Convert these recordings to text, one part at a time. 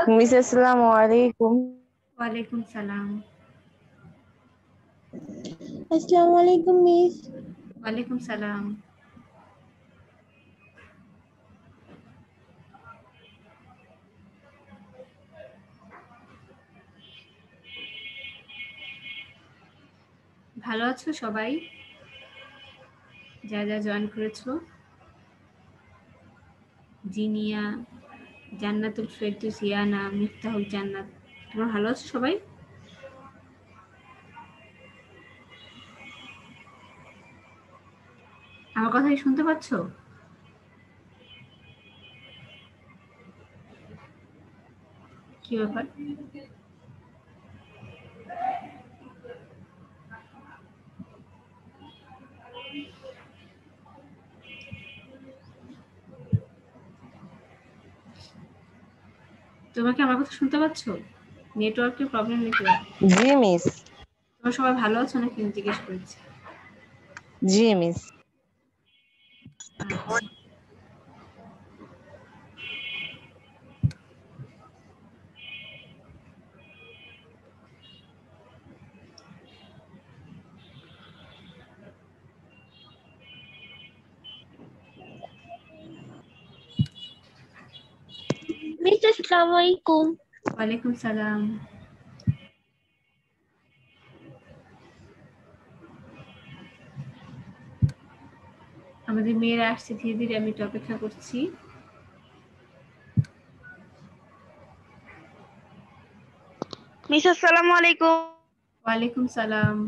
Miss আসসালামু আলাইকুম। ওয়ালাইকুম সালাম। আসসালামু আলাইকুম মিস। ওয়ালাইকুম সালাম। ভালো আছো সবাই? যা যা জয়েন করেছো, জিনিয়া, জান্নাতুল ফেরদৌস, ইয়ানা, মিফতাহুল জান্নাত, তোমরা ভালো আছো সবাই? আমার কথা কি শুনতে পাচ্ছ? কি ব্যাপার? তোমরা কি আমার কথা শুনতে পাচ্ছ? নেটওয়ার্কের প্রবলেম নাকি? জি মিস। তোমরা সবাই ভালো আছো নাকি আমি জিজ্ঞেস করেছি। জি মিস। আচ্ছা, মিস আসসালামু আলাইকুম। ওয়ালাইকুম সালাম। আমাদের মেয়েরা আসছে ধীরে ধীরে, আমি একটু অপেক্ষা করছি। মিস আসসালামু আলাইকুম। ওয়ালাইকুম সালাম।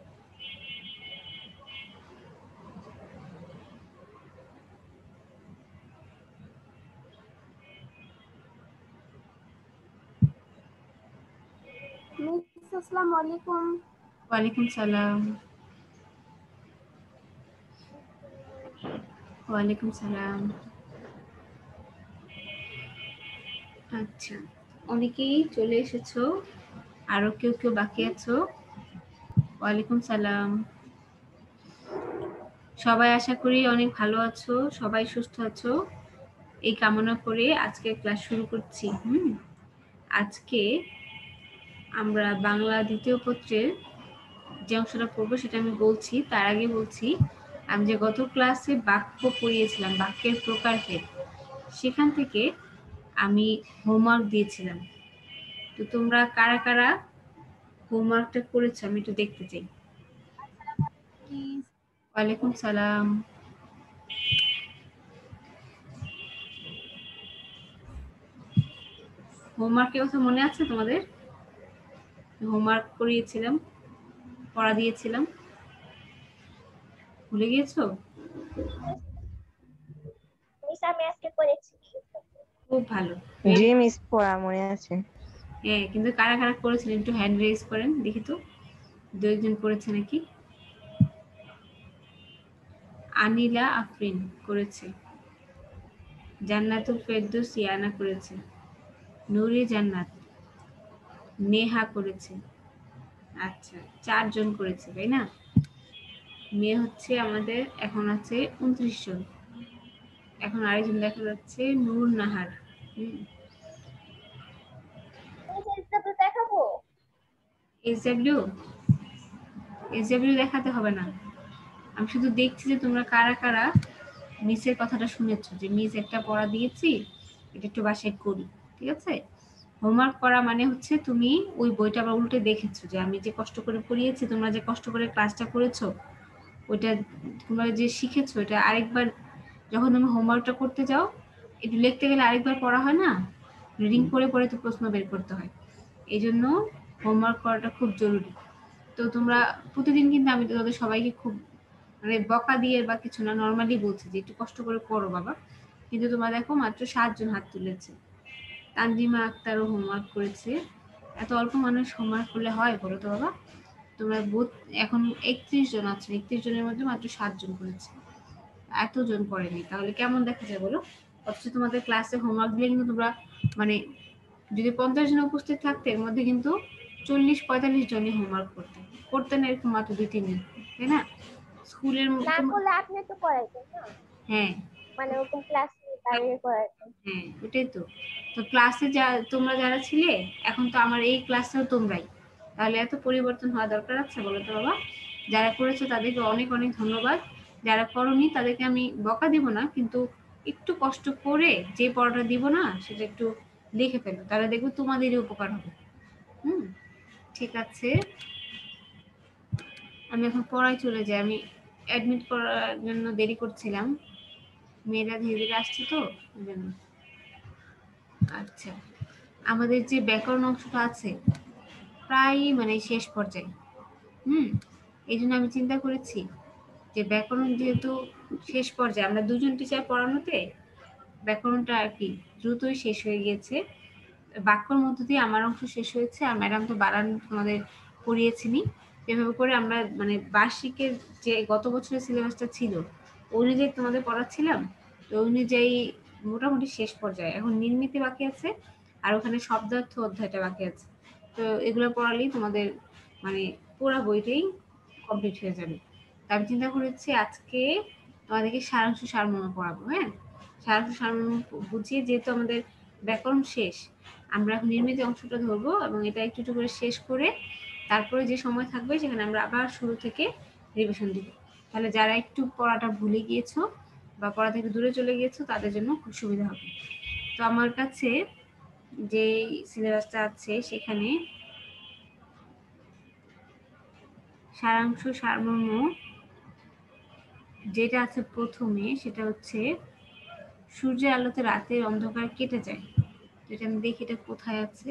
মিস আসসালামু আলাইকুম। ওয়ালাইকুম সালাম। ওয়ালাইকুম সালাম। আচ্ছা, অনেকেই চলে এসেছো, আরো কেউ কেউ বাকি আছো। ওয়ালাইকুম সালাম। সবাই আশা করি অনেক ভালো আছো, সবাই সুস্থ আছো, এই কামনা করে আজকে ক্লাস শুরু করছি। আজকে আমরা বাংলা দ্বিতীয় পত্রের যে অংশটা পড়বো সেটা আমি বলছি। তার আগে বলছি, আমি যে গত ক্লাসে বাক্য পড়িয়েছিলাম, বাক্যের প্রকারভেদ, সেখান থেকে আমি হোমওয়ার্ক দিয়েছিলাম। তো তোমরা কারা কারা হোমওয়ার্কটা করেছো আমি একটু দেখতে চাই। ওয়ালাইকুম সালাম। হোমওয়ার্কের কথা মনে আছে তোমাদের? হোমওয়ার্ক করিয়েছিলাম, পড়া দিয়েছিলাম, ভুলে গিয়েছো? মিস আমি আজকে করেছি। খুব ভালো। জি মিস, পড়া মনে আছে। হ্যাঁ, কিন্তু কারা কারা করেছিলেন একটু হ্যান্ড রেজ করেন দেখি তো, দু একজন করেছে নাকি। আনিলা আফরিন করেছে, জান্নাতুল ফেরদৌস ইয়ানা করেছে, নুরি জান্নাত, নেহা করেছে। আচ্ছা, 4 জন করেছে তাই না? মেয়ে হচ্ছে আমাদের এখন আছে 29 জন। এখন আরেকজন দেখা যাচ্ছে নূর নাহার। দেখাবো। এসডব্লিউ দেখাতে হবে না, আমি শুধু দেখছি যে তোমরা কারা কারা মিসের কথাটা শুনেছো, যে মিস একটা পড়া দিয়েছি, এটা একটু বাসায় করি। ঠিক আছে? হোমওয়ার্ক করা মানে হচ্ছে তুমি ওই বইটা আবার উল্টে দেখেছো, যে আমি যে কষ্ট করে পড়িয়েছি, তোমরা যে কষ্ট করে ক্লাসটা করেছো, ওইটা তোমরা যে শিখেছো, এটা আরেকবার যখন তুমি হোমওয়ার্কটা করতে যাও, একটু লিখতে গেলে আরেকবার পড়া হয় না, রিডিং পড়ে পড়ে তো প্রশ্ন বের করতে হয়। এই জন্য হোমওয়ার্ক করাটা খুব জরুরি। তো তোমরা প্রতিদিন কিন্তু আমি তোমাদের সবাইকে খুব মানে বকা দিয়ে বা কিছু না, নর্মালি বলছি যে একটু কষ্ট করে করো বাবা। কিন্তু তোমরা দেখো মাত্র 7 জন হাত তুলেছে। তানজিমা আক্তারও হোমওয়ার্ক করেছে। এত অল্প মানুষ হোমওয়ার্ক করলে হয় বলো তো বাবা? তোমরা বোধ এখন 31 জন আছো, 31 জনের মধ্যে মাত্র 7 জন করেছে, এতজন করেনি, তাহলে কেমন দেখা যায় বলো? অথচ তোমাদের ক্লাসে হোমওয়ার্ক দিলে কিন্তু তোমরা মানে যদি 50 জন উপস্থিত থাকতে, এর মধ্যে কিন্তু 40-45 জনই হোমওয়ার্ক করতেন না, এরকম মাত্র 2-3 দিন, তাই না? স্কুলের না করলে আপনি তো করাইতেন না, হ্যাঁ, মানে ওরকম ক্লাস বাইরে করার হ্যাঁ ওটাই তো। তো ক্লাসে তোমরা যারা ছিলে এখন তো আমার এই ক্লাসটাও তোমরাই, তাহলে এত পরিবর্তন হওয়া দরকার আছে বলো তো বাবা? যারা করেছো তাদেরকে অনেক অনেক ধন্যবাদ, যারা করোনি তাদেরকে আমি বকা দিব না, কিন্তু একটু কষ্ট করে যে পড়াটা দিব না সেটা একটু লিখে ফেলো, তাহলে দেখবো তোমাদেরই উপকার হবে। হুম, ঠিক আছে। আমি এখন পড়ায় চলে যাই, আমি অ্যাডমিট করার জন্য দেরি করছিলাম, মেয়েরা ধীরে ধীরে আসছে তো ওই জন্য। আচ্ছা, আমাদের যে ব্যাকরণ অংশটা আছে প্রায় মানে শেষ পর্যায়ে। এই জন্য আমি চিন্তা করেছি যে ব্যাকরণ যেহেতু শেষ পর্যায়ে, আমরা দুজন টিচার পড়ানোতে ব্যাকরণটা আর কি দ্রুতই শেষ হয়ে গিয়েছে। বাক্যর মধ্য দিয়ে আমার অংশ শেষ হয়েছে, আর ম্যাডাম তো বানান তোমাদের পড়িয়েছিনি। এভাবে করে আমরা মানে বার্ষিকের যে গত বছরের সিলেবাসটা ছিল অনুযায়ী তোমাদের পড়াচ্ছিলাম, তো অনুযায়ী মোটামুটি শেষ পর্যায়ে। এখন নির্মিতি বাকি আছে, আর ওখানে শব্দার্থ অধ্যায়টা বাকি আছে। তো এগুলো পড়ালেই তোমাদের মানে পুরো বইটাই কমপ্লিট হয়ে যাবে। তা আমি চিন্তা করেছি আজকে তোমাদেরকে সারাংশ সারমর্ম পড়াবো। হ্যাঁ, সারাংশ সারমর্ম বুঝিয়ে, যেহেতু আমাদের ব্যাকরণ শেষ, আমরা এখন নির্মিত অংশটা ধরবো এবং এটা একটু একটু করে শেষ করে তারপরে যে সময় থাকবে সেখানে আমরা আবার শুরু থেকে রিভিশন দিব। তাহলে যারা একটু পড়াটা ভুলে গিয়েছো বা পড়া থেকে দূরে চলে গিয়েছো তাদের জন্য খুব সুবিধা হবে। তো আমার কাছে যে সিলেবাসটা আছে সেখানে সারাংশ সারমর্ম যেটা আছে প্রথমে, সেটা হচ্ছে সূর্যের আলোতে রাতের অন্ধকার কেটে যায়। এটা আমি দেখি এটা কোথায় আছে।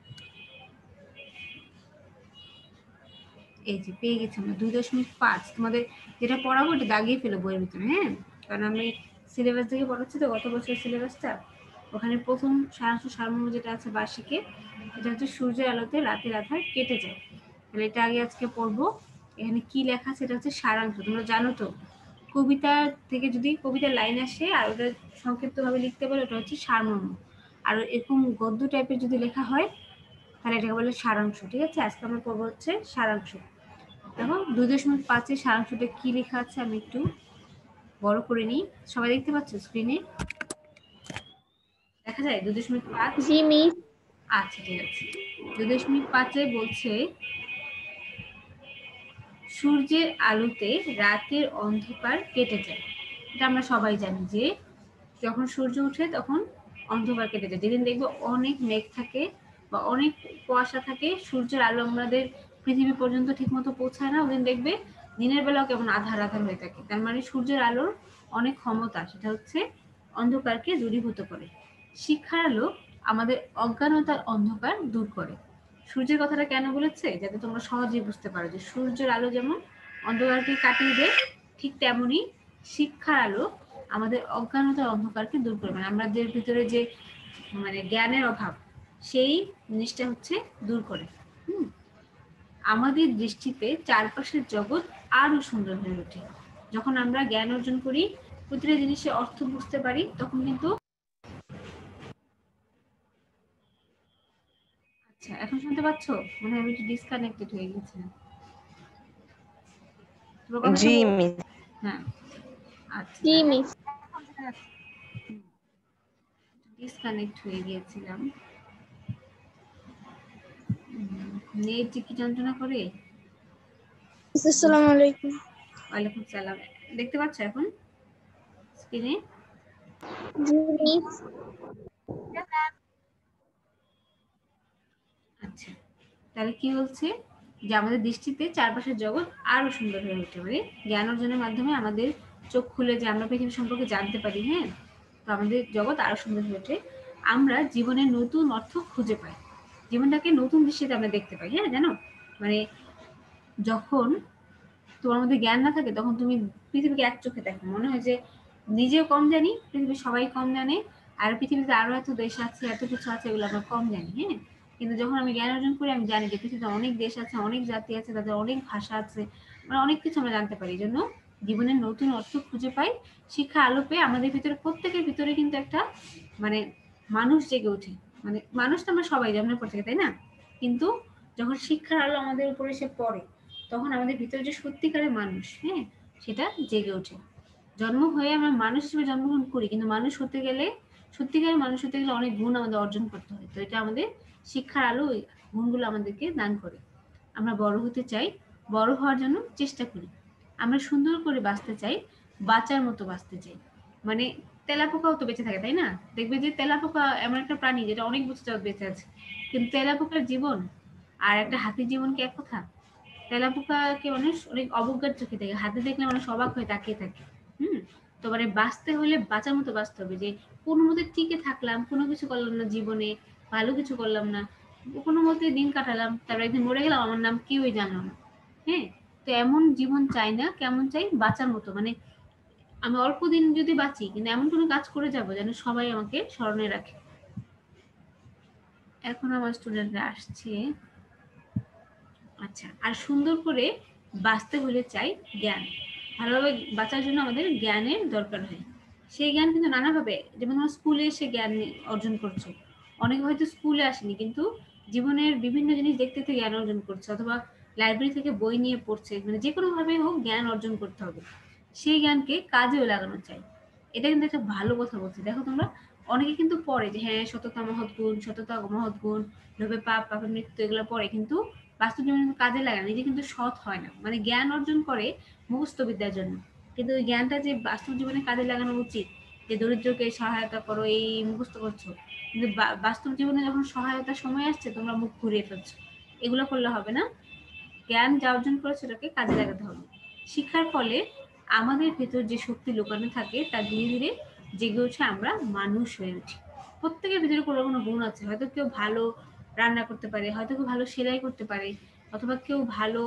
এই যে পেয়ে গেছি আমরা 2.5। তোমাদের যেটা পড়াবো এটা দাগিয়ে ফেলো বইয়ের ভিতরে। হ্যাঁ, কারণ আমি সিলেবাস থেকে পড়াচ্ছি তো, গত বছরের সিলেবাসটা। ওখানে প্রথম সারাংশ সারমর্ম যেটা আছে বার্ষিকে, এটা হচ্ছে সূর্যের আলোতে রাতের আধার কেটে যায়। তাহলে এটা আগে আজকে পড়বো। এখানে কি লেখা সেটা হচ্ছে সারাংশ। তোমরা জানো তো কবিতা থেকে যদি কবিতার লাইন আসে আর ওটা সংক্ষিপ্তভাবে লিখতে বলে ওটা হচ্ছে সারমর্ম, আর এরকম গদ্য টাইপের যদি লেখা হয় তাহলে এটাকে বলে সারাংশ। ঠিক আছে, আজকে আমরা পড়বো হচ্ছে সারাংশ। দেখো 2.5-এর সারাংশটা কি লেখা আছে আমি একটু বড় করে নিই। সবাই দেখতে পাচ্ছ স্ক্রিনে? দেখা যায় 2.5? জি মিস। আচ্ছা ঠিক আছে। 2.5-এ বলছে সূর্যের আলোতে রাতের অন্ধকার কেটে যায়। এটা আমরা সবাই জানি যে যখন সূর্য ওঠে তখন অন্ধকার কেটে যায়। যেদিন দেখবো অনেক মেঘ থাকে বা অনেক কুয়াশা থাকে, সূর্যের আলো আমাদের পৃথিবী পর্যন্ত ঠিক মতো পৌঁছায় না, ওদিন দেখবে দিনের বেলাও কেমন আধার আধার হয়ে থাকে। তার মানে সূর্যের আলোর অনেক ক্ষমতা, সেটা হচ্ছে অন্ধকারকে দূরীভূত করে। শিক্ষার আলো আমাদের অজ্ঞানতার অন্ধকার দূর করে। সূর্যের কথাটা কেন বলেছে, যাতে তোমরা সহজেই বুঝতে পারো যে সূর্যের আলো যেমন অন্ধকারকে কাটিয়ে দেয়, ঠিক তেমনি শিক্ষার আলো আমাদের অজ্ঞানতার অন্ধকারকে দূর করে, মানে আমাদের ভিতরে যে মানে জ্ঞানের অভাব সেই জিনিসটা হচ্ছে দূর করে। আমাদের দৃষ্টিতে চারপাশের জগৎ আরো সুন্দর হয়ে ওঠে যখন আমরা জ্ঞান অর্জন করি, প্রতিটা জিনিসের অর্থ বুঝতে পারি, তখন কিন্তু। আচ্ছা, এখন শুনতে পাচ্ছ? মনে হয় আমি একটু ডিসকানেক্টেড হয়ে গেছিলাম। তোমার কথা জি মিস। হ্যাঁ, আচ্ছা জি মিস। ডিসকানেক্ট হয়ে গিয়েছিলাম। নেট যে কি যন্ত্রণা করে। আসসালামু আলাইকুম। ওয়ালাইকুম সালাম। দেখতে পাচ্ছ এখন স্ক্রিনে? জি মিস। আচ্ছা, তাহলে কি বলছে যে আমাদের দৃষ্টিতে চারপাশের জগৎ আরো সুন্দর হয়ে উঠতে পারে জ্ঞান অর্জনের মাধ্যমে। আমাদের চোখ খুলে যে আমরা পৃথিবী সম্পর্কে জানতে পারি, হ্যাঁ, তো আমাদের জগৎ আরো সুন্দর হয়ে ওঠে। আমরা জীবনের নতুন অর্থ খুঁজে পাই, জীবনটাকে নতুন দৃষ্টিতে আমরা দেখতে পাই। হ্যাঁ, জানো মানে যখন তোমার মধ্যে জ্ঞান না থাকে তখন তুমি পৃথিবীকে এক চোখে দেখো, মনে হয় যে নিজেও কম জানি, পৃথিবীর সবাই কম জানে, আর পৃথিবীতে আরো এত দেশ আছে, এত কিছু আছে, এগুলো আমরা কম জানি। হ্যাঁ, কিন্তু যখন আমি জ্ঞান অর্জন করি আমি জানি যে পৃথিবীতে অনেক দেশ আছে, অনেক জাতি আছে, তাদের অনেক ভাষা আছে, মানে অনেক কিছু আমরা জানতে পারি। এই জন্য জীবনের নতুন অর্থ খুঁজে পাই শিক্ষা আলো পেয়ে। আমাদের ভিতরে প্রত্যেকের ভিতরে কিন্তু একটা মানে মানুষ জেগে ওঠে, মানে মানুষ তো আমরা সবাই জন্মের পর থেকে, তাই না? কিন্তু যখন শিক্ষার আলো আমাদের উপরে এসে পড়ে তখন আমাদের ভিতরে যে সত্যিকারের মানুষ, হ্যাঁ, সেটা জেগে ওঠে। জন্ম হয়ে আমরা মানুষ হিসেবে জন্মগ্রহণ করি, কিন্তু মানুষ হতে গেলে, সত্যিকারের মানুষ হতে গেলে অনেক গুণ আমাদের অর্জন করতে হয়। তো এটা আমাদের শিক্ষার আলো ওই গুণগুলো আমাদেরকে দান করে। আমরা বড় হতে চাই, বড় হওয়ার জন্য চেষ্টা করি। আমরা সুন্দর করে বাঁচতে চাই, বাঁচার মতো বাঁচতে চাই। মানে তেলাপোকাও তো বেঁচে থাকে, তাই না? দেখবে যে তেলাপোকা এমন একটা প্রাণী যেটা অনেক বছর যাবত বেঁচে আছে, কিন্তু তেলাপোকার জীবন আর একটা হাতির জীবন কি এক কথা? তেলাপোকাকে মানুষ অনেক অবজ্ঞার চোখে দেখে, হাতি দেখলে মানুষ অবাক হয়ে তাকিয়ে থাকে। হুম। তো মানে বাঁচতে হলে বাঁচার মতো বাঁচতে হবে, যে কোনো মতে টিকে থাকলাম, কোনো কিছু করলাম না জীবনে, ভালো কিছু করলাম না, কোনো মতে দিন কাটালাম, তারপর একদিন মরে গেলাম, আমার নাম কেউই জানলো না। হ্যাঁ। তো এমন জীবন চাই না, কেমন চাই? বাঁচার মতো, মানে আমি অল্প দিন যদি বাঁচি, কিন্তু এমন কোনো কাজ করে যাবো যেন সবাই আমাকে স্মরণে রাখে। এখন আমার স্টুডেন্টরা আসছে। আচ্ছা, আর সুন্দর করে বাঁচতে হলে চাই জ্ঞান। ভালোভাবে বাঁচার জন্য আমাদের জ্ঞানের দরকার হয়। সেই জ্ঞান কিন্তু নানাভাবে, যেমন তোমার স্কুলে এসে জ্ঞান অর্জন করছো, অনেকে হয়তো স্কুলে আসেনি কিন্তু জীবনের বিভিন্ন জিনিস দেখতে দেখতে জ্ঞান অর্জন করছে, অথবা লাইব্রেরি থেকে বই নিয়ে পড়ছে, মানে যে কোনো ভাবে হোক জ্ঞান অর্জন করতে হবে। সেই জ্ঞানকে কাজেও লাগানো চাই। এটা কিন্তু একটা ভালো কথা বলছি। দেখো তোমরা, অনেকে কিন্তু পড়ে যে হ্যাঁ সততা মহৎ গুণ, সততা মহৎ গুণ, লোভে পাপ, পাপে মৃত্যু, এগুলো পড়ে, কিন্তু বাস্তব জীবনে কিন্তু কাজে লাগে না, নিজে কিন্তু সৎ হয় না। মানে জ্ঞান অর্জন করে মুখস্থ বিদ্যার জন্য, কিন্তু ওই জ্ঞানটা যে বাস্তব জীবনে কাজে লাগানো উচিত, যে দরিদ্রকে সহায়তা করো, এই মুখস্থ করছো, কিন্তু বাস্তব জীবনে যখন সহায়তার সময় আসছে তোমরা মুখ ঘুরিয়ে ফেলছো। এগুলো করলে হবে না। জ্ঞান যা অর্জন করে সেটাকে কাজে লাগাতে হবে। শিক্ষার ফলে আমাদের ভেতর যে শক্তি লুকানো থাকে তা ধীরে ধীরে জেগে উঠে, আমরা মানুষ হয়ে উঠি। প্রত্যেকের ভিতরে কোনো কোনো গুণ আছে, হয়তো কেউ ভালো রান্না করতে পারে, হয়তো কেউ ভালো সেলাই করতে পারে, অথবা কেউ ভালো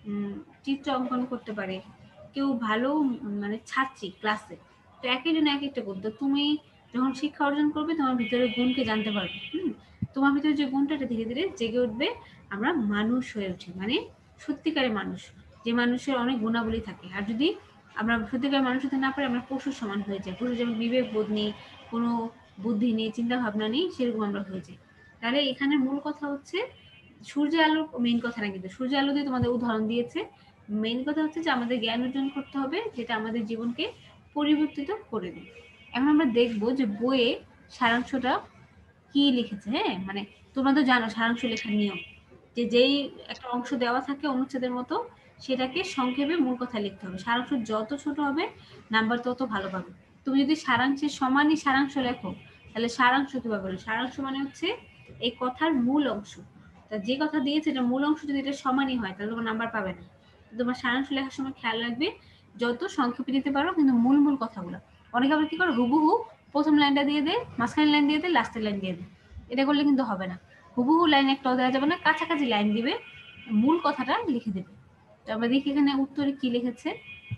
চিত্র অঙ্কন করতে পারে, কেউ ভালো মানে ছাত্রী ক্লাসে। তো একই জন্য এক একটা গুণ। তো তুমি যখন শিক্ষা অর্জন করবে তোমার ভিতরে গুণকে জানতে পারবে। তোমার ভিতরে যে গুণটা ধীরে ধীরে জেগে উঠবে, আমরা মানুষ হয়ে উঠি, মানে সত্যিকারের মানুষ, যে মানুষের অনেক গুণাবলী থাকে। আর যদি আমরা সত্যিকারের মানুষ হতে না পারি, আমরা পশুর সমান হয়ে যাই। পশু যেমন বিবেক বোধ নেই, কোনো বুদ্ধি নেই, চিন্তা ভাবনা নেই, সেরকম আমরা হয়ে যাই। তাহলে এখানে মূল কথা হচ্ছে সূর্যের আলোর মেইন কথা না, কিন্তু সূর্যের আলো দিয়ে তোমাদের উদাহরণ দিয়েছে। মেইন কথা হচ্ছে যে আমাদের জ্ঞান অর্জন করতে হবে, যেটা আমাদের জীবনকে পরিবর্তিত করে দেবে। এখন আমরা দেখবো যে বইয়ে সারাংশটা কি লিখেছে। হ্যাঁ, মানে তোমরা তো জানো সারাংশ লেখার নিয়ম, যে যেই একটা অংশ দেওয়া থাকে অনুচ্ছেদের মতো, সেটাকে সংক্ষেপে মূল কথা লিখতে হবে। সারাংশ যত ছোট হবে নাম্বার তত ভালো পাবে। তুমি যদি সারাংশের সমানই সারাংশ লেখো, তাহলে সারাংশ কিভাবে বলো? সারাংশ মানে হচ্ছে এই কথার মূল অংশ। তা যে কথা দিয়েছে এটা মূল অংশ যদি এটা সমানই হয়, তাহলে তোমার নাম্বার পাবে না। তোমার সারাংশ লেখার সময় খেয়াল রাখবে যত সংক্ষেপে দিতে পারো, কিন্তু মূল মূল কথাগুলো। অনেকে আবার কি করে হুবহু প্রথম লাইনটা দিয়ে দেয়, মাঝখানে লাইন দিয়ে দেয়, লাস্টের লাইন দিয়ে দেয়। এটা করলে কিন্তু হবে না। হুবহু লাইন একটাও দেওয়া যাবে না, কাছাকাছি লাইন দিবে, মূল কথাটা লিখে দেবে। তো আমরা দেখি এখানে উত্তরে কি লিখেছে।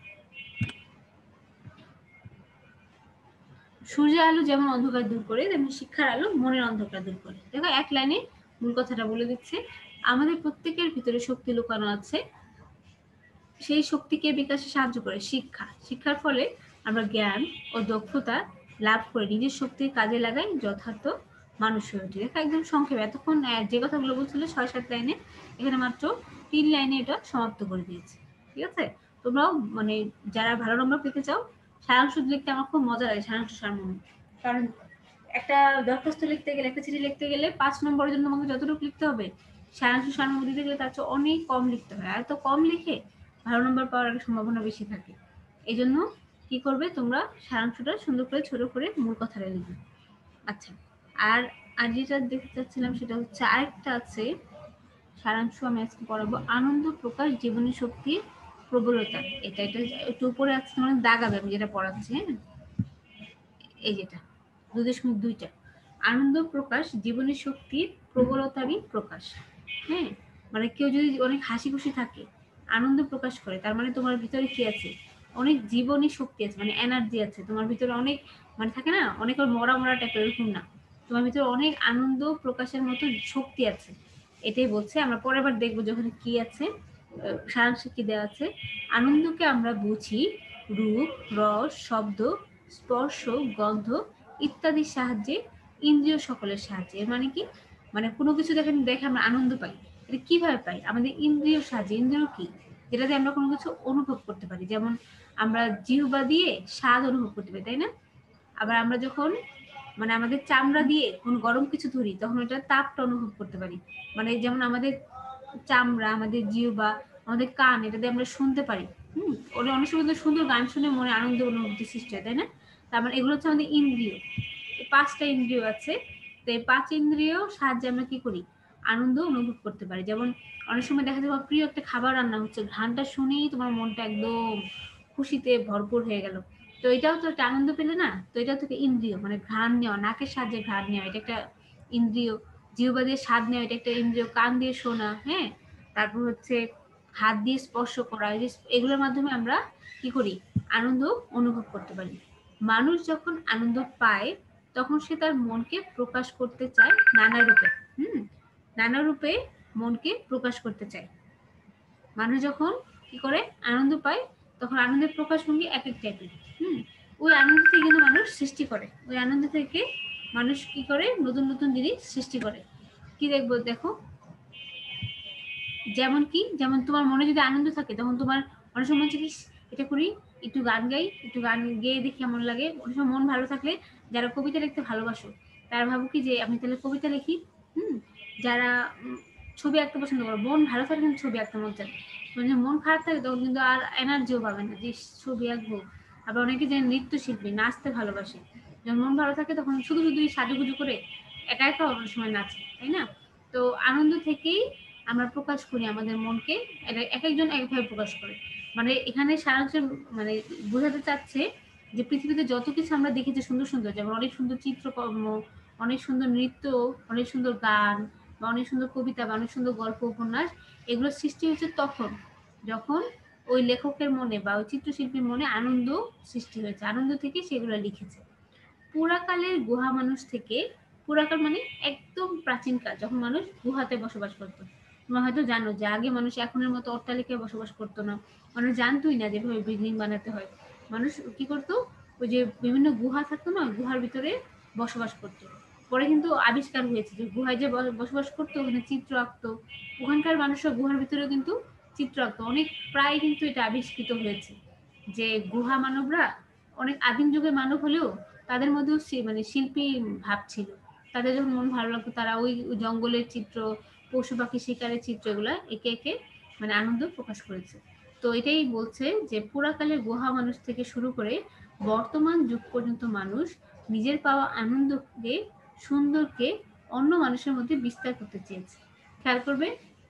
সূর্যের আলো যেমন অন্ধকার দূর করে, তেমনি শিক্ষার আলো মনের অন্ধকার দূর করে। দেখো এক লাইনে মূল কথাটা বলে দিচ্ছে। আমাদের প্রত্যেকের ভিতরে শক্তি লুকানো আছে, সেই শক্তিকে বিকাশে সাহায্য করে শিক্ষা। শিক্ষার ফলে আমরা জ্ঞান ও দক্ষতা লাভ করে নিজের শক্তির কাজে লাগাই, যথার্থ মানুষ হয়ে উঠি। দেখো একদম সংক্ষেপে, এতক্ষণ যে কথাগুলো বলছিল 6-7 লাইনে, এখানে মাত্র 3 লাইনে এটা সমাপ্ত করে দিয়েছে। ঠিক আছে? তোমরাও মানে যারা ভালো নম্বর পেতে চাও, সারাংশ লিখতে আমার খুব মজা লাগে, সারাংশ সারমর্ম। কারণ একটা দরখাস্ত লিখতে গেলে, একটা চিঠি লিখতে গেলে 5 নম্বরের জন্য তোমাকে যতটুকু লিখতে হবে, সারাংশ সারমর্ম দিতে গেলে তার চেয়ে অনেক কম লিখতে হয়। আর তো কম লিখে ভালো নম্বর পাওয়ার একটা সম্ভাবনা বেশি থাকে। এই জন্য কি করবে তোমরা, সারাংশটা সুন্দর করে ছোট করে মূল কথাটা লিখবে। আচ্ছা, আর আর যেটা দেখতে চাচ্ছিলাম সেটা হচ্ছে আরেকটা আছে সারাংশ, আমি আজকে পড়াবো আনন্দ প্রকাশ জীবনী শক্তির প্রবলতা। এটা এটা একটু উপরে আছে, মানে দাগাবে আমি যেটা পড়াচ্ছি। হ্যাঁ, এই যেটা 2.2টা আনন্দ প্রকাশ জীবনী শক্তির প্রবলতারই প্রকাশ। হ্যাঁ, মানে কেউ যদি অনেক হাসি খুশি থাকে, আনন্দ প্রকাশ করে, তার মানে তোমার ভিতরে কি আছে? অনেক জীবনী শক্তি আছে, মানে এনার্জি আছে তোমার ভিতরে অনেক। মানে থাকে না অনেকের মরা মরা টাইপের, এরকম না, তোমার ভিতরে অনেক আনন্দ প্রকাশের মতো শক্তি আছে। এটাই বলছে। আমরা পরের বার দেখবো যখন কি আছে, সারাংশে কি দেওয়া আছে। আনন্দকে আমরা বুঝি রূপ, রস, শব্দ, স্পর্শ, গন্ধ ইত্যাদির সাহায্যে, ইন্দ্রিয় সকলের সাহায্যে। এর মানে কি? মানে কোনো কিছু দেখে আমরা আনন্দ পাই, এটা কিভাবে পাই? আমাদের ইন্দ্রিয় সাহায্যে। ইন্দ্রিয় কি? যেটাতে আমরা কোনো কিছু অনুভব করতে পারি। যেমন আমরা জিহ্বা দিয়ে স্বাদ অনুভব করতে পারি, তাই না? আবার আমরা যখন মানে আমাদের চামড়া দিয়ে কোনো গরম কিছু ধরি তখন ওটা তাপটা অনুভব করতে পারি। মানে যেমন আমাদের চামড়া, আমাদের জিহ্বা, আমাদের কান, এটা দিয়ে আমরা শুনতে পারি। ওটা অনেক সময় তো সুন্দর গান শুনে মনে আনন্দ অনুভূতি সৃষ্টি হয়, তাই না? তার মানে এগুলো হচ্ছে আমাদের ইন্দ্রিয়। 5টা ইন্দ্রিয় আছে। তো এই 5 ইন্দ্রিয় সাহায্যে আমরা কি করি? আনন্দ অনুভব করতে পারি। যেমন অনেক সময় দেখা যায় প্রিয় একটা খাবার রান্না হচ্ছে, ঘ্রাণটা শুনেই তোমার মনটা একদম খুশিতে ভরপুর হয়ে গেল। তো এটাও তো একটা আনন্দ পেলে না? তো এটাও তো একটা ইন্দ্রিয়, মানে ঘ্রাণ নেওয়া, নাকের সাহায্যে ঘ্রাণ নেওয়া, এটা একটা ইন্দ্রিয়। জিহ্বা দিয়ে স্বাদ নেওয়া, এটা একটা ইন্দ্রিয়। কান দিয়ে শোনা, হ্যাঁ। তারপর হচ্ছে হাত দিয়ে স্পর্শ করা, এগুলোর মাধ্যমে আমরা কি করি? আনন্দ অনুভব করতে পারি। মানুষ যখন আনন্দ পায় তখন সে তার মনকে প্রকাশ করতে চায় নানা রূপে। নানা রূপে মনকে প্রকাশ করতে চায়। মানুষ যখন কি করে আনন্দ পায় তখন আনন্দের প্রকাশভঙ্গি এক এক টাইপের। ওই আনন্দ থেকে কিন্তু মানুষ সৃষ্টি করে, ওই আনন্দ থেকে মানুষ কি করে নতুন নতুন জিনিস সৃষ্টি করে। কি দেখবো? দেখো, যেমন কি, যেমন তোমার মনে যদি আনন্দ থাকে তখন তোমার অনেক সময় হচ্ছে কি, এটা করি, একটু গান গাই, একটু গান গেয়ে দেখি কেমন লাগে। অনেক সময় মন ভালো থাকলে যারা কবিতা লিখতে ভালোবাসো তারা ভাবো কি যে আমি তাহলে কবিতা লিখি। যারা ছবি আঁকতে পছন্দ করো, মন ভালো থাকলে কিন্তু ছবি আঁকতে মন চায়। মানে মন খারাপ থাকে তখন কিন্তু আর এনার্জিও পাবে না যে ছবি আঁকবো। আবার অনেকে যে নৃত্যশিল্পী, নাচতে ভালোবাসে, যখন মন ভালো থাকে তখন শুধু শুধুই সাজুগুজু করে একা একা অনেক সময় নাচে, তাই না? তো আনন্দ থেকেই আমরা প্রকাশ করি আমাদের মনকে। এক একজন একভাবে প্রকাশ করে। মানে এখানে সারাংশ মানে বোঝাতে চাচ্ছে যে পৃথিবীতে যত কিছু আমরা দেখেছি সুন্দর সুন্দর, যেমন অনেক সুন্দর চিত্রকর্ম, অনেক সুন্দর নৃত্য, অনেক সুন্দর গান, বা অনেক সুন্দর কবিতা, বা অনেক সুন্দর গল্প উপন্যাস, এগুলো সৃষ্টি হয়েছে তখন যখন ওই লেখকের মনে বা ওই চিত্রশিল্পীর মনে আনন্দ সৃষ্টি হয়েছে, আনন্দ থেকে সেগুলো লিখেছে। পুরাকালের গুহা মানুষ থেকে, পুরাকাল মানে একদম প্রাচীনকাল, যখন মানুষ গুহাতে বসবাস করতো। তোমরা হয়তো জানো যে আগে মানুষ এখনের মতো অট্টালিকায় বসবাস করতো না, মানুষ জানতোই না যেভাবে বিল্ডিং বানাতে হয়। মানুষ কি করতো? ওই যে বিভিন্ন গুহা থাকতো না, গুহার ভিতরে বসবাস করতো। পরে কিন্তু আবিষ্কার হয়েছে যে গুহায় যে বসবাস করতো ওখানে চিত্র আঁকতো। ওখানকার মানুষরা গুহার ভিতরেও কিন্তু চিত্র আঁকতো। অনেক প্রায় কিন্তু এটা আবিষ্কৃত হয়েছে যে গুহা মানবরা অনেক আদিম যুগের মানব হলেও তাদের মধ্যেও মানে শিল্পী ভাব ছিল। তাদের যখন মন ভালো লাগতো তারা ওই জঙ্গলের চিত্র, পশু পাখি শিকারের চিত্র, এগুলা একে একে মানে আনন্দ প্রকাশ করেছে। তো এটাই বলছে যে পুরাকালের গুহা মানুষ থেকে শুরু করে বর্তমান যুগ পর্যন্ত মানুষ নিজের পাওয়া আনন্দকে, সুন্দরকে অন্য মানুষের মধ্যে বিস্তার করতে চেয়েছে। খেয়াল করবে,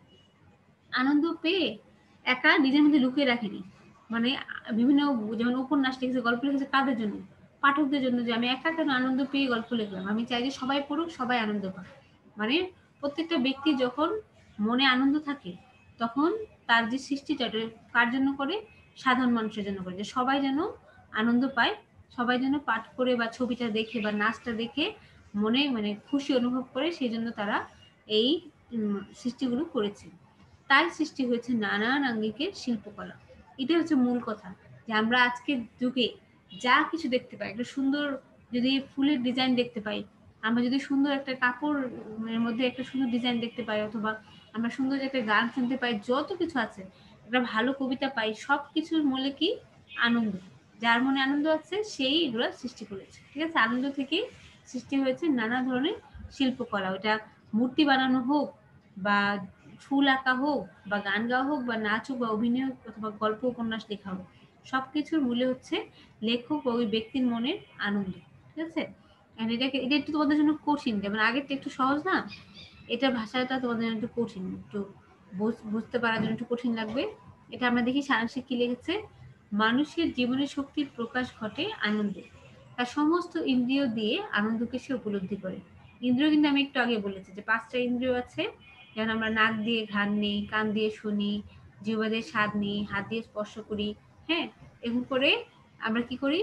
আনন্দ পেয়ে একা নিজের মধ্যে লুকিয়ে রাখেনি। মানে বিভিন্ন, যেমন উপন্যাস লিখেছে, গল্প লিখেছে কাদের জন্য? পাঠকদের জন্য, যে আমি একা কেন আনন্দ পেয়ে গল্প লিখলাম, আমি চাই যে সবাই পড়ুক, সবাই আনন্দ পাক। মানে প্রত্যেকটা ব্যক্তি যখন মনে আনন্দ থাকে তখন তার যে সৃষ্টিটা কার জন্য করে? সাধারণ মানুষের জন্য করে, যে সবাই যেন আনন্দ পায়, সবাই যেন পাঠ করে বা ছবিটা দেখে বা নাচটা দেখে মনে মানে খুশি অনুভব করে, সেই জন্য তারা এই সৃষ্টিগুলো করেছে। তাই সৃষ্টি হয়েছে নানান আঙ্গিকের শিল্পকলা। এটাই হচ্ছে মূল কথা, যে আমরা আজকের যুগে যা কিছু দেখতে পাই, একটা সুন্দর যদি ফুলের ডিজাইন দেখতে পাই, আমরা যদি সুন্দর একটা কাপড়ের মধ্যে একটা সুন্দর ডিজাইন দেখতে পাই, অথবা আমরা সুন্দর একটা গান শুনতে পাই, যত কিছু আছে, একটা ভালো কবিতা পাই, সব কিছুর মূলে কি? আনন্দ। যার মনে আনন্দ আছে সেই এগুলো সৃষ্টি করেছে, ঠিক আছে? আনন্দ থেকে সৃষ্টি হয়েছে নানা ধরনের শিল্পকলা। ওটা মূর্তি বানানো হোক, বা ফুল আঁকা হোক, বা গান গাওয়া হোক, বা নাচ হোক, বা অভিনয় হোক, অথবা গল্প উপন্যাস লেখা হোক, সবকিছুর মূলে হচ্ছে লেখক বা ওই ব্যক্তির মনের আনন্দ, ঠিক আছে? এটা একটু তোমাদের জন্য কঠিন, যেমন আগেরটা একটু সহজ না, এটা ভাষাটা তোমাদের জন্য একটু কঠিন, একটু বুঝতে পারার জন্য একটু কঠিন লাগবে। এটা আমরা দেখি সারাংশে কি লিখেছে। মানুষের জীবনে শক্তির প্রকাশ ঘটে আনন্দে, তার সমস্ত ইন্দ্রিয় দিয়ে আনন্দকে সে উপলব্ধি করে। ইন্দ্রিয় কিন্তু আমি একটু আগে বলেছি যে 5টা ইন্দ্রিয় আছে। যেমন আমরা নাক দিয়ে ঘ্রাণ নিই, কান দিয়ে শুনি, জিহ্বা দিয়ে স্বাদ নিই, হাত দিয়ে স্পর্শ করি, হ্যাঁ। এরকম করে আমরা কি করি?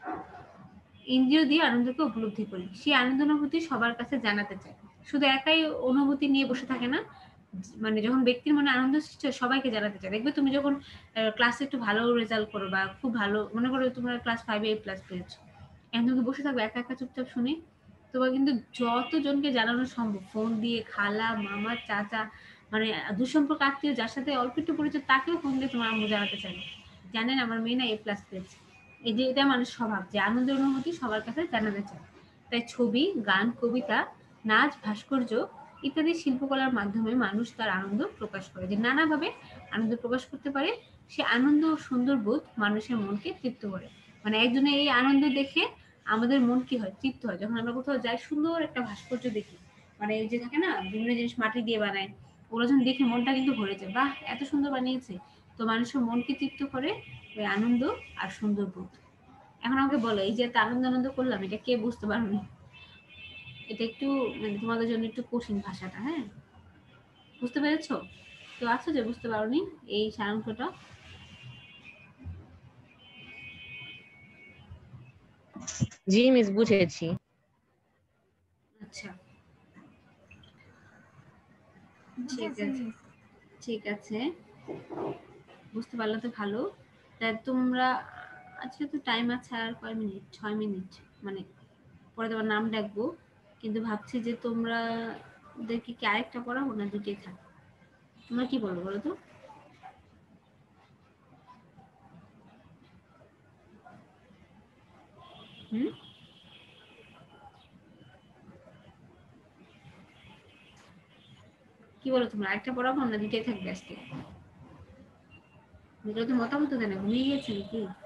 ইন্দ্রিয় দিয়ে আনন্দকে উপলব্ধি করি। সেই আনন্দ অনুভূতি সবার কাছে জানাতে চায়। শুধু একাই অনুভূতি নিয়ে বসে থাকে না, মানে যখন ব্যক্তির মনে আনন্দ সৃষ্টি হয় সবাইকে জানাতে চায়। দেখবে তুমি যখন ক্লাসে একটু ভালো রেজাল্ট করো, বা খুব ভালো, মনে করো তোমরা ক্লাস 5-এ A+ পেয়েছো, এখন তুমি বসে থাকবে একা একা চুপচাপ শুনে, তোমার কিন্তু যতজনকে জানানো সম্ভব, ফোন দিয়ে, খালা, মামা, চাচা, মানে দুঃসম্পর্ক আত্মীয় যার সাথে অল্প একটু পরিচয় তাকেও ফোন দিয়ে তোমার আম্মু জানাতে চাই, জানেন আমার মেয়ে না A+ পেয়েছে। এই যে এটা মানুষ স্বভাব যে আনন্দের অনুভূতি সবার কাছে জানাতে চায়। তাই ছবি, গান, কবিতা, নাচ, ভাস্কর্য ইত্যাদি শিল্পকলার মাধ্যমে মানুষ তার আনন্দ প্রকাশ করে, যে নানাভাবে আনন্দ প্রকাশ করতে পারে। সে আনন্দ ও সুন্দর বোধ মানুষের মনকে তৃপ্ত করে। মানে একজনের এই আনন্দ দেখে আমাদের মন কি হয়, তৃপ্ত হয়। যখন আমরা কোথাও যাই, সুন্দর একটা ভাস্কর্য দেখি, মানে এই যে থাকে না বিভিন্ন জিনিস মাটি দিয়ে বানায়, ওগুলো যখন দেখে মনটা কিন্তু ভরে যায়, বাহ এত সুন্দর বানিয়েছে। তো মানুষের মনকে তৃপ্ত করে ওই আনন্দ আর সুন্দর বোধ। এখন আমাকে বলো, এই যে এত আনন্দ আনন্দ করলাম, এটা কে বুঝতে পারবে? এটা একটু মানে তোমাদের জন্য একটু কঠিন ভাষাটা, হ্যাঁ? বুঝতে পেরেছো? কেউ আছো যে বুঝতে পারোনি এই সারাংশটা? জি মিস, বুঝেছি। আচ্ছা, ঠিক আছে, ঠিক আছে, বুঝতে পারলে তো ভালো। তা তোমরা, আজকে তো টাইম আছে আর কয় মিনিট, 6 মিনিট, মানে পরে তোমার নাম ডাকবো। কিন্তু ভাবছি যে তোমরা ওদেরকে কি আরেকটা পড়াবো না দুটোই থাক? তোমরা কি বলো বলো তো? হুম, কি বলো তোমরা, আরেকটা পড়াবো না দুটোই থাকবে আজকে? এগুলো তো মতামত দেয় না, ঘুমিয়ে গেছে নাকি?